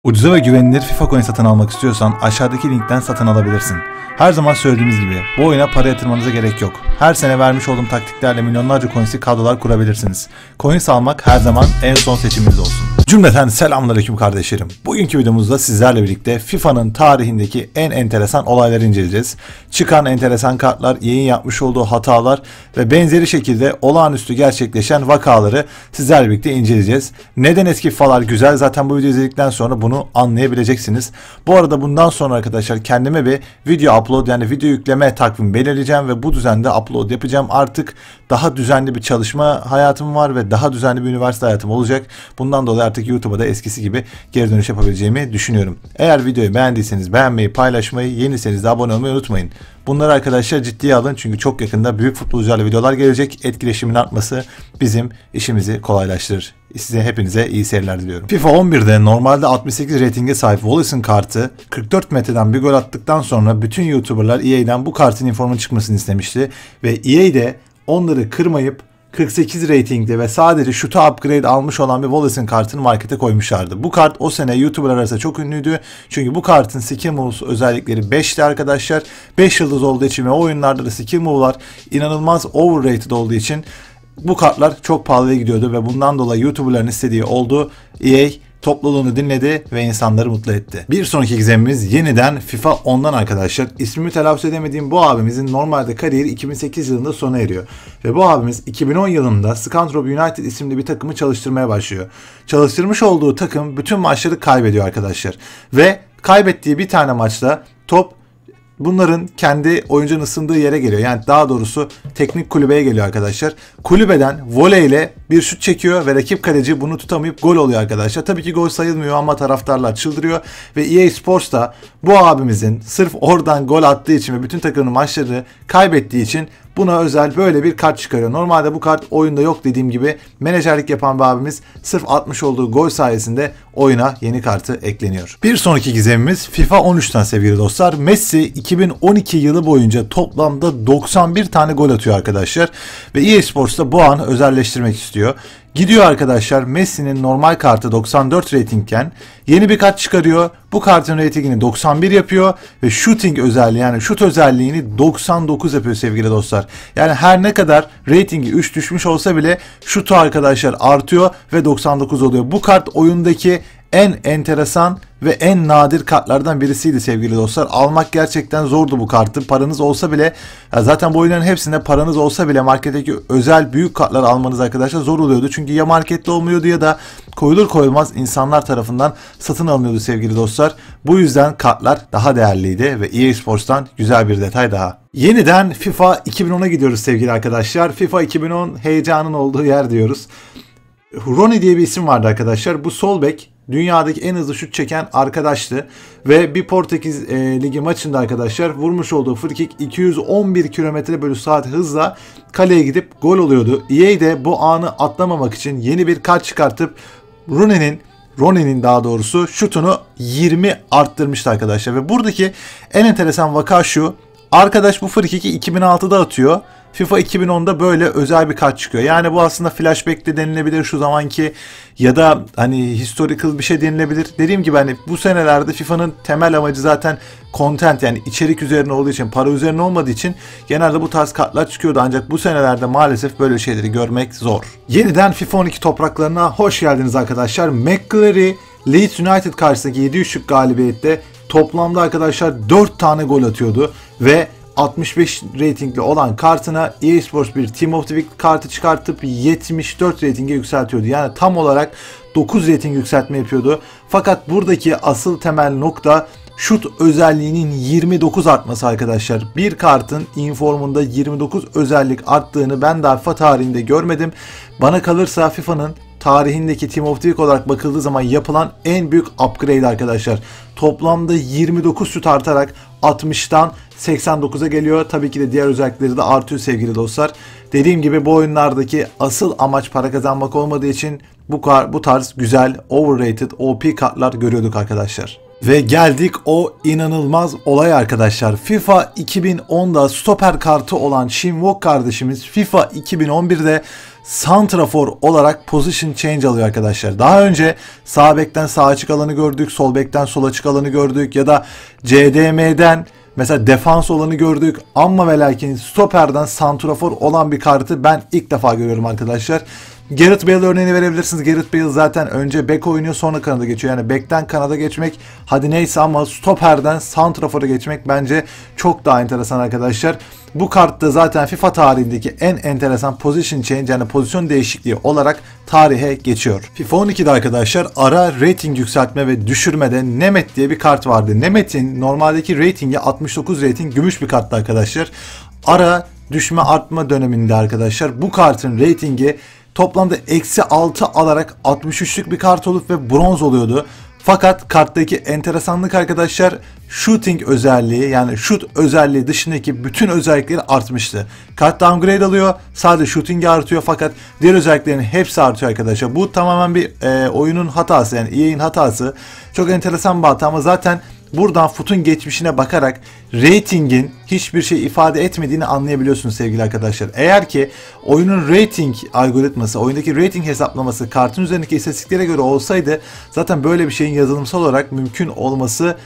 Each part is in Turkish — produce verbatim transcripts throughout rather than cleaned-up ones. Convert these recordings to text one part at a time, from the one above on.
Ucuza ve güvenilir FIFA coin satın almak istiyorsan aşağıdaki linkten satın alabilirsin. Her zaman söylediğimiz gibi bu oyuna para yatırmanıza gerek yok. Her sene vermiş olduğum taktiklerle milyonlarca coins'i kadrolar kurabilirsiniz. Coins almak her zaman en son seçiminiz olsun. Cümleten selamünaleyküm kardeşlerim. Bugünkü videomuzda sizlerle birlikte FIFA'nın tarihindeki en enteresan olayları inceleyeceğiz. Çıkan enteresan kartlar, yayın yapmış olduğu hatalar ve benzeri şekilde olağanüstü gerçekleşen vakaları sizlerle birlikte inceleyeceğiz. Neden eski FIFA'lar güzel? Zaten bu videoyu izledikten sonra bunu anlayabileceksiniz. Bu arada bundan sonra arkadaşlar kendime bir video upload yani video yükleme takvimi belirleyeceğim ve bu düzende upload yapacağım. Artık daha düzenli bir çalışma hayatım var ve daha düzenli bir üniversite hayatım olacak. Bundan dolayı artık YouTube'a da eskisi gibi geri dönüş yapabileceğimi düşünüyorum. Eğer videoyu beğendiyseniz beğenmeyi, paylaşmayı, yeniyseniz de abone olmayı unutmayın. Bunları arkadaşlar ciddiye alın çünkü çok yakında büyük futbolcularla videolar gelecek. Etkileşimin artması bizim işimizi kolaylaştırır. Size hepinize iyi seyirler diliyorum. FIFA on birde normalde altmış sekiz reytinge sahip Wallace'ın kartı kırk dört metreden bir gol attıktan sonra bütün YouTuber'lar E A'den bu kartın informun çıkmasını istemişti ve E A de onları kırmayıp kırk sekiz reytingde ve sadece şuta upgrade almış olan bir Wallace'ın kartını markete koymuşlardı. Bu kart o sene YouTuber arasında çok ünlüydü. Çünkü bu kartın skill moves özellikleri beşti arkadaşlar. beş yıldız olduğu için ve o oyunlarda da skill move'lar inanılmaz overrated olduğu için bu kartlar çok pahalıya gidiyordu ve bundan dolayı YouTuber'ların istediği oldu. E A topluluğunu dinledi ve insanları mutlu etti. Bir sonraki gizemimiz yeniden FIFA ondan arkadaşlar. İsmimi telaffuz edemediğim bu abimizin normalde kariyeri iki bin sekiz yılında sona eriyor. Ve bu abimiz iki bin on yılında Scunthorpe United isimli bir takımı çalıştırmaya başlıyor. Çalıştırmış olduğu takım bütün maçları kaybediyor arkadaşlar. Ve kaybettiği bir tane maçta top bunların kendi oyuncunun ısındığı yere geliyor. Yani daha doğrusu teknik kulübeye geliyor arkadaşlar. Kulübeden voleyle bir şut çekiyor ve rakip kaleci bunu tutamayıp gol oluyor arkadaşlar. Tabii ki gol sayılmıyor ama taraftarlar çıldırıyor. Ve E A Sports da bu abimizin sırf oradan gol attığı için ve bütün takımın maçları kaybettiği için buna özel böyle bir kart çıkarıyor. Normalde bu kart oyunda yok dediğim gibi menajerlik yapan bir abimiz sırf atmış olduğu gol sayesinde oyuna yeni kartı ekleniyor. Bir sonraki gizemimiz FIFA on üçten sevgili dostlar. Messi iki bin on iki yılı boyunca toplamda doksan bir tane gol atıyor arkadaşlar. Ve E A Sports da bu anı özelleştirmek istiyor. Gidiyor arkadaşlar Messi'nin normal kartı doksan dört reytingken yeni bir kart çıkarıyor. Bu kartın reytingini doksan bir yapıyor ve shooting özelliği yani şut özelliğini doksan dokuz yapıyor sevgili dostlar. Yani her ne kadar reytingi üç düşmüş olsa bile şutu arkadaşlar artıyor ve doksan dokuz oluyor. Bu kart oyundaki en enteresan ve en nadir kartlardan birisiydi sevgili dostlar. Almak gerçekten zordu bu kartı. Paranız olsa bile zaten bu oyunların hepsinde paranız olsa bile marketteki özel büyük kartlar almanız arkadaşlar zor oluyordu. Çünkü ya markette olmuyordu ya da koyulur koyulmaz insanlar tarafından satın alınıyordu sevgili dostlar. Bu yüzden kartlar daha değerliydi ve E A Sports'tan güzel bir detay daha. Yeniden FIFA iki bin ona gidiyoruz sevgili arkadaşlar. FIFA iki bin on heyecanın olduğu yer diyoruz. Rooney diye bir isim vardı arkadaşlar. Bu sol bek dünyadaki en hızlı şut çeken arkadaştı ve bir Portekiz e, Ligi maçında arkadaşlar vurmuş olduğu frikik iki yüz on bir kilometre bölü saat hızla kaleye gidip gol oluyordu. E A de bu anı atlamamak için yeni bir kart çıkartıp Rooney'nin Rooney'nin daha doğrusu şutunu yirmi arttırmıştı arkadaşlar ve buradaki en enteresan vaka şu. Arkadaş bu frikiki iki bin altıda atıyor. FIFA iki bin onda böyle özel bir kart çıkıyor. Yani bu aslında flashback de denilebilir şu zamanki ya da hani historical bir şey denilebilir. Dediğim gibi hani bu senelerde FIFA'nın temel amacı zaten content yani içerik üzerine olduğu için, para üzerine olmadığı için genelde bu tarz kartlar çıkıyordu. Ancak bu senelerde maalesef böyle şeyleri görmek zor. Yeniden FIFA on iki topraklarına hoş geldiniz arkadaşlar. McCleary Leeds United karşısındaki yedi üçlük galibiyette toplamda arkadaşlar dört tane gol atıyordu ve altmış beş reytingli olan kartına E A Sports bir Team of the Week kartı çıkartıp yetmiş dört reytinge yükseltiyordu. Yani tam olarak dokuz reyting yükseltme yapıyordu. Fakat buradaki asıl temel nokta şut özelliğinin yirmi dokuz artması arkadaşlar. Bir kartın informunda yirmi dokuz özellik arttığını ben daha FIFA tarihinde görmedim. Bana kalırsa FIFA'nın tarihindeki Team of the Week olarak bakıldığı zaman yapılan en büyük upgrade arkadaşlar. Toplamda yirmi dokuz şut artarak altmıştan seksen dokuza geliyor. Tabii ki de diğer özellikleri de artıyor sevgili dostlar. Dediğim gibi bu oyunlardaki asıl amaç para kazanmak olmadığı için bu, bu tarz güzel overrated O P kartlar görüyorduk arkadaşlar. Ve geldik o inanılmaz olay arkadaşlar. FIFA iki bin onda stoper kartı olan Shin Wok kardeşimiz FIFA iki bin on birde santrafor olarak position change alıyor arkadaşlar. Daha önce sağ bekten sağ açık alanı gördük, sol bekten sol açık alanı gördük ya da C D M'den mesela defans olanı gördük ama ve lakin stoperden santrafor olan bir kartı ben ilk defa görüyorum arkadaşlar. Gareth Bale örneğini verebilirsiniz. Gareth Bale zaten önce bek oynuyor, sonra kanada geçiyor. Yani bekten kanada geçmek hadi neyse ama stoperden santrafora geçmek bence çok daha enteresan arkadaşlar. Bu kartta zaten FIFA tarihindeki en enteresan position change yani pozisyon değişikliği olarak tarihe geçiyor. FIFA on ikide arkadaşlar ara rating yükseltme ve düşürmede Nemeth diye bir kart vardı. Nemeth'in normaldeki ratingi altmış dokuz rating, gümüş bir karttı arkadaşlar. Ara düşme artma döneminde arkadaşlar bu kartın ratingi toplamda eksi altı alarak altmış üçlük bir kart olup ve bronz oluyordu. Fakat karttaki enteresanlık arkadaşlar shooting özelliği yani shoot özelliği dışındaki bütün özellikleri artmıştı. Kart downgrade alıyor, sadece shooting'i artıyor fakat diğer özelliklerin hepsi artıyor arkadaşlar. Bu tamamen bir e, oyunun hatası yani E A'nin hatası. Çok enteresan bir hata ama zaten buradan FUT'un geçmişine bakarak ratingin hiçbir şey ifade etmediğini anlayabiliyorsunuz sevgili arkadaşlar. Eğer ki oyunun rating algoritması, oyundaki rating hesaplaması kartın üzerindeki istatistiklere göre olsaydı zaten böyle bir şeyin yazılımsal olarak mümkün olması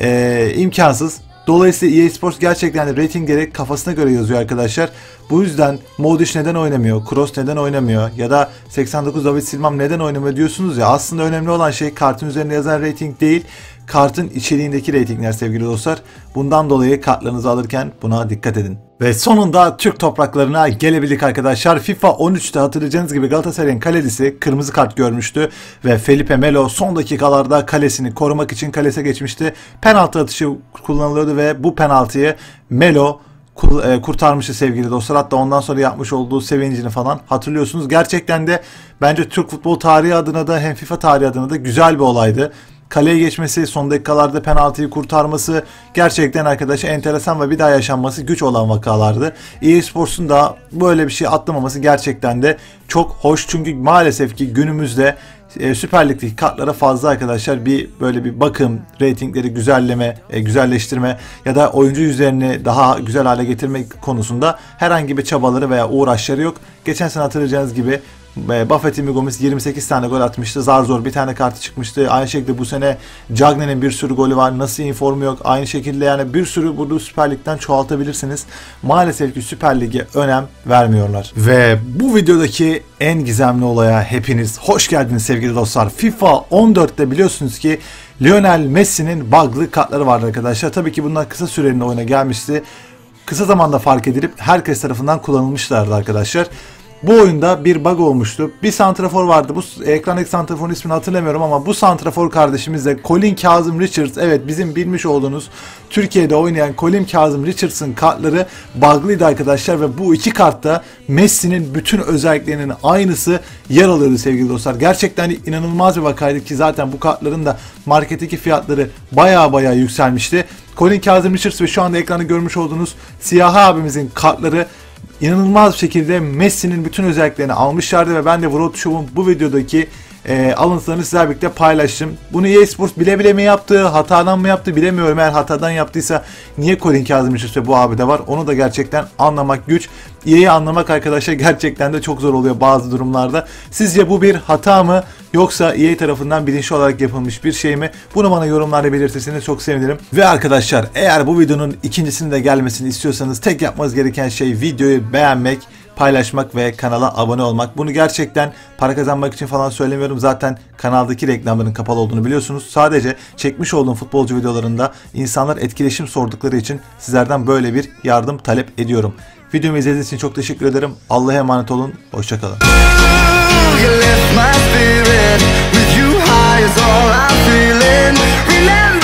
e, imkansız. Dolayısıyla E A Sports gerçekten de ratingleri kafasına göre yazıyor arkadaşlar. Bu yüzden Modric neden oynamıyor, Kroos neden oynamıyor ya da seksen dokuz David Silva neden oynamıyor diyorsunuz ya. Aslında önemli olan şey kartın üzerinde yazan rating değil, kartın içeriğindeki ratingler sevgili dostlar. Bundan dolayı kartlarınızı alırken buna dikkat edin. Ve sonunda Türk topraklarına gelebildik arkadaşlar. FIFA on üçte hatırlayacağınız gibi Galatasaray'ın kalecisi kırmızı kart görmüştü. Ve Felipe Melo son dakikalarda kalesini korumak için kalese geçmişti. Penaltı atışı kullanılıyordu ve bu penaltıyı Melo kurtarmıştı sevgili dostlar. Hatta ondan sonra yapmış olduğu sevincini falan hatırlıyorsunuz. Gerçekten de bence Türk futbol tarihi adına da hem FIFA tarihi adına da güzel bir olaydı. Kaleye geçmesi, son dakikalarda penaltıyı kurtarması gerçekten arkadaşlar enteresan ve bir daha yaşanması güç olan vakalardı. E A Sports'un da böyle bir şey atlamaması gerçekten de çok hoş. Çünkü maalesef ki günümüzde e, Süper Lig'deki kartlara fazla arkadaşlar bir böyle bir bakım, ratingleri güzelleme, e, güzelleştirme ya da oyuncu yüzlerini daha güzel hale getirmek konusunda herhangi bir çabaları veya uğraşları yok. Geçen sene hatırlayacağınız gibi Buffett'in Gomis yirmi sekiz tane gol atmıştı. Zar zor bir tane kartı çıkmıştı. Aynı şekilde bu sene Cagney'in bir sürü golü var. Nasıl informu yok. Aynı şekilde yani bir sürü burada Süper Lig'den çoğaltabilirsiniz. Maalesef ki Süper Lig'e önem vermiyorlar. Ve bu videodaki en gizemli olaya hepiniz hoş geldiniz sevgili dostlar. FIFA on dörtte biliyorsunuz ki Lionel Messi'nin bug'lı kartları vardı arkadaşlar. Tabii ki bunlar kısa süreliğine oyuna gelmişti. Kısa zamanda fark edilip herkes tarafından kullanılmışlardı arkadaşlar. Bu oyunda bir bug olmuştu. Bir santrafor vardı. Bu ekrandaki santraforun ismini hatırlamıyorum ama bu santrafor kardeşimiz de Colin Kazım Richards. Evet, bizim bilmiş olduğunuz Türkiye'de oynayan Colin Kazım Richards'ın kartları bug'lıydı arkadaşlar ve bu iki kartta Messi'nin bütün özelliklerinin aynısı yer alıyordu sevgili dostlar. Gerçekten inanılmaz bir vakaydı ki zaten bu kartların da marketteki fiyatları baya baya yükselmişti. Colin Kazım Richards ve şu anda ekranda görmüş olduğunuz Siyah abimizin kartları İnanılmaz bir şekilde Messi'nin bütün özelliklerini almışlardı ve ben de World Show'un bu videodaki e, alıntılarını sizlerle birlikte paylaştım. Bunu E A Sports bile bile mi yaptı, hatadan mı yaptı bilemiyorum. Eğer hatadan yaptıysa niye Colin Kazım Richards bu abi de var, onu da gerçekten anlamak güç. E A'yi anlamak arkadaşlar gerçekten de çok zor oluyor bazı durumlarda. Sizce bu bir hata mı yoksa E A tarafından bilinçli olarak yapılmış bir şey mi? Bunu bana yorumlarda belirtirseniz çok sevinirim. Ve arkadaşlar eğer bu videonun ikincisinin de gelmesini istiyorsanız tek yapmanız gereken şey videoyu beğenmek, paylaşmak ve kanala abone olmak. Bunu gerçekten para kazanmak için falan söylemiyorum. Zaten kanaldaki reklamların kapalı olduğunu biliyorsunuz. Sadece çekmiş olduğum futbolcu videolarında insanlar etkileşim sordukları için sizlerden böyle bir yardım talep ediyorum. Videomu izlediğiniz için çok teşekkür ederim. Allah'a emanet olun. Hoşçakalın.